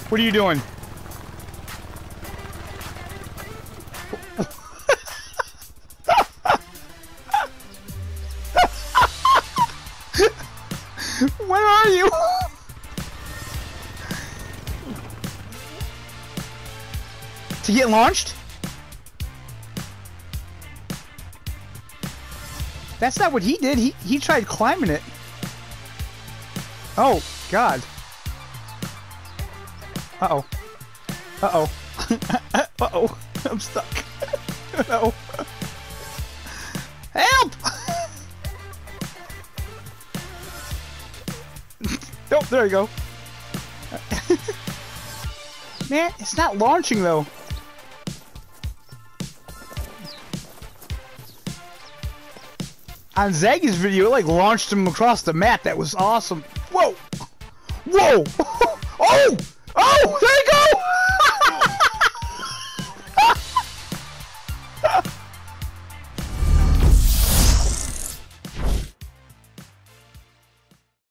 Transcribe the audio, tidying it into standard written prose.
What are you doing? Where are you? To get launched? That's not what he did. He tried climbing it. Oh, God. Uh-oh. Uh-oh. Uh-oh. I'm stuck. No. Help! Oh, there you go. Man, it's not launching, though. On Zaggy's video, it like launched him across the map. That was awesome. Whoa! Whoa! Oh!